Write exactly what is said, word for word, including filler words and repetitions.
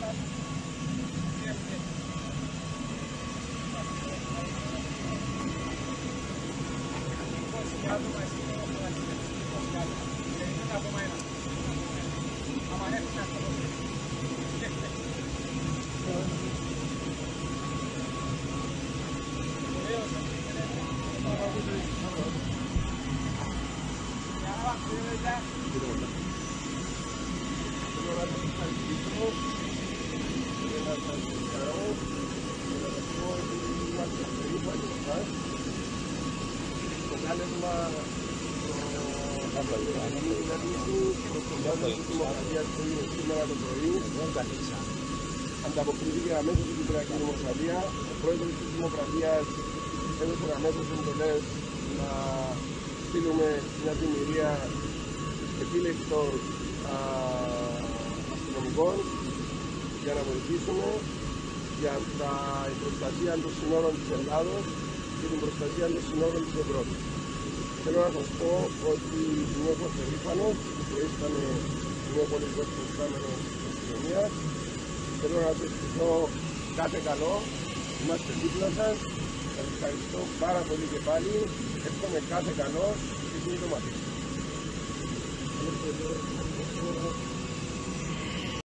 Το κάλεσμα σήμερα το πρωί ανταποκρίθηκε αμέσως η Κυπριακή Δημοκρατία. Ο πρόεδρος της Δημοκρατίας έδωσε αμέσως εντολές να στείλουμε μια δημιουργία επίλεκτων αστυνομικών για να βοηθήσουμε για τα, η προστασία των συνόρων της Ελλάδος και την προστασία των συνόρων της Ευρώπης. Θέλω να σας πω ότι νιώθω περήφανος που ήσταν μια πολύ προστάμενος της αστυνομίας. Θέλω να σας ευχηθώ κάθε καλό, είμαστε δίπλα σας. Σας ευχαριστώ πάρα πολύ και πάλι. Εύχομαι κάθε καλό και σύντομα.